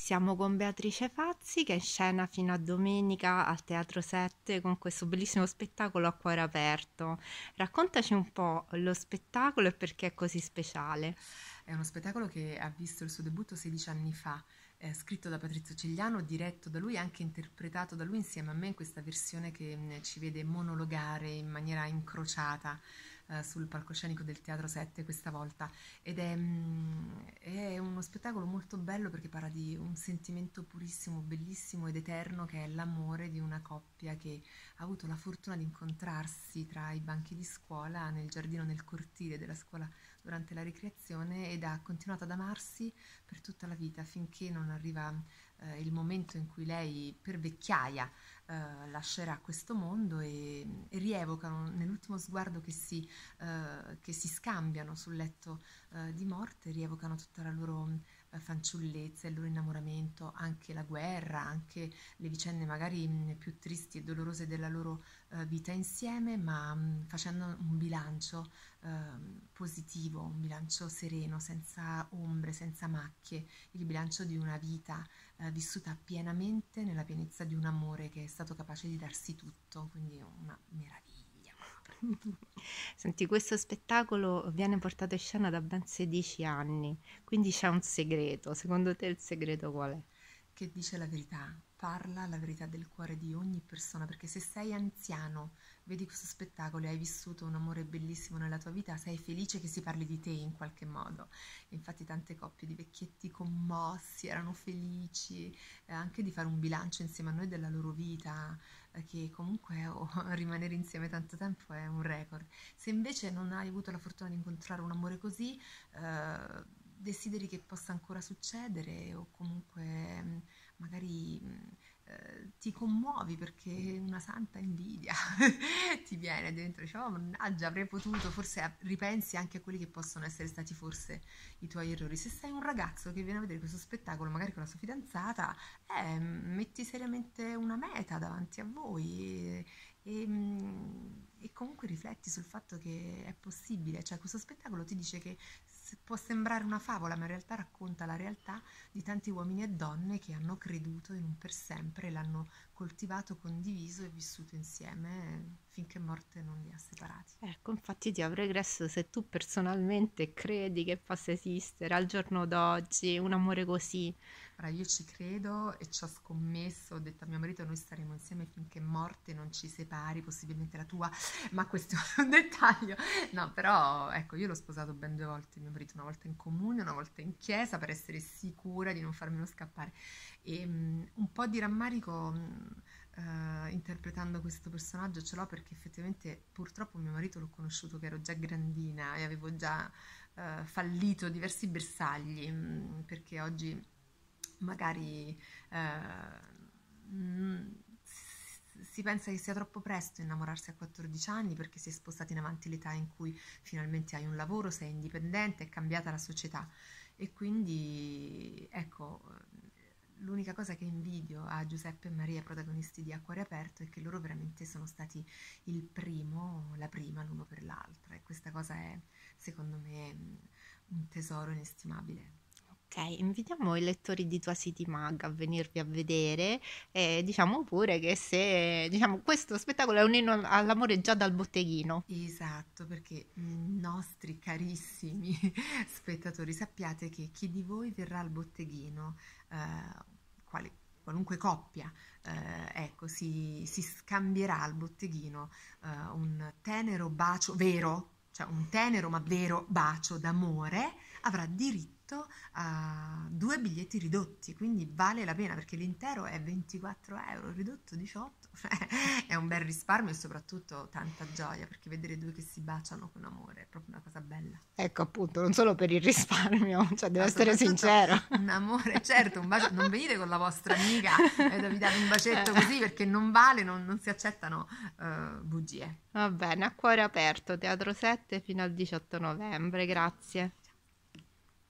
Siamo con Beatrice Fazzi che è in scena fino a domenica al Teatro 7 con questo bellissimo spettacolo A Cuore Aperto. Raccontaci un po' lo spettacolo e perché è così speciale. È uno spettacolo che ha visto il suo debutto 16 anni fa, scritto da Patrizio Cigliano, diretto da lui e anche interpretato da lui insieme a me in questa versione che ci vede monologare in maniera incrociata sul palcoscenico del Teatro 7 questa volta. È uno spettacolo molto bello perché parla di un sentimento purissimo, bellissimo ed eterno che è l'amore di una coppia che ha avuto la fortuna di incontrarsi tra i banchi di scuola, nel giardino, nel cortile della scuola durante la ricreazione ed ha continuato ad amarsi per tutta la vita finché non arriva il momento in cui lei per vecchiaia lascerà questo mondo e rievocano nell'ultimo sguardo che si scambiano sul letto di morte, rievocano tutta la loro fanciullezza, il loro innamoramento, anche la guerra, anche le vicende magari più tristi e dolorose della loro vita insieme, ma facendo un bilancio positivo, un bilancio sereno, senza ombre, senza macchie, il bilancio di una vita vissuta pienamente nella pienezza di un amore che è stato capace di darsi tutto, quindi una meraviglia proprio. Senti, questo spettacolo viene portato in scena da ben 16 anni, quindi c'è un segreto. Secondo te il segreto qual è? Che dice la verità, parla la verità del cuore di ogni persona, perché se sei anziano, vedi questo spettacolo e hai vissuto un amore bellissimo nella tua vita, sei felice che si parli di te in qualche modo. Infatti tante coppie di vecchietti commossi erano felici anche di fare un bilancio insieme a noi della loro vita, che comunque rimanere insieme tanto tempo è un record. Se invece non hai avuto la fortuna di incontrare un amore così, desideri che possa ancora succedere o comunque magari ti commuovi perché una santa invidia ti viene dentro, dici, oh mannaggia, avrei potuto, forse ripensi anche a quelli che possono essere stati forse i tuoi errori. Se sei un ragazzo che viene a vedere questo spettacolo, magari con la sua fidanzata, metti seriamente una meta davanti a voi e comunque rifletti sul fatto che è possibile, cioè questo spettacolo ti dice che può sembrare una favola, ma in realtà racconta la realtà di tanti uomini e donne che hanno creduto in un per sempre, l'hanno coltivato, condiviso e vissuto insieme finché morte non li ha separati. Ecco, infatti ti avrei chiesto se tu personalmente credi che possa esistere al giorno d'oggi un amore così. Ora io ci credo e ci ho scommesso, ho detto a mio marito noi staremo insieme finché morte non ci separi, possibilmente la tua, ma questo è un dettaglio. No, però ecco, io l'ho sposato ben due volte, mio marito una volta in comune, una volta in chiesa per essere sicura di non farmelo scappare. E un po' di rammarico interpretando questo personaggio ce l'ho perché effettivamente purtroppo mio marito l'ho conosciuto che ero già grandina e avevo già fallito diversi bersagli perché oggi magari si pensa che sia troppo presto innamorarsi a 14 anni perché si è spostati in avanti l'età in cui finalmente hai un lavoro, sei indipendente, è cambiata la società e quindi ecco l'unica cosa che invidio a Giuseppe e Maria, protagonisti di A Cuore Aperto, è che loro veramente sono stati il primo, la prima l'uno per l'altra e questa cosa è secondo me un tesoro inestimabile. Ok, invitiamo i lettori di Tua City Mag a venirvi a vedere e diciamo pure che se diciamo, questo spettacolo è un inno all'amore già dal botteghino. Esatto, perché nostri carissimi spettatori, sappiate che chi di voi verrà al botteghino, qualunque coppia, ecco, si scambierà al botteghino un tenero bacio vero, cioè un tenero ma vero bacio d'amore, avrà diritto a due biglietti ridotti, quindi vale la pena perché l'intero è 24 euro, il ridotto 18, è un bel risparmio e soprattutto tanta gioia perché vedere due che si baciano con amore è proprio una cosa bella. Ecco appunto, non solo per il risparmio, cioè devo No, essere soprattutto sincero. un amore, certo, un bacio, non venite con la vostra amica e vi date un bacetto così perché non vale, non si accettano bugie. Va bene, A Cuore Aperto, Teatro 7 fino al 18 novembre, grazie.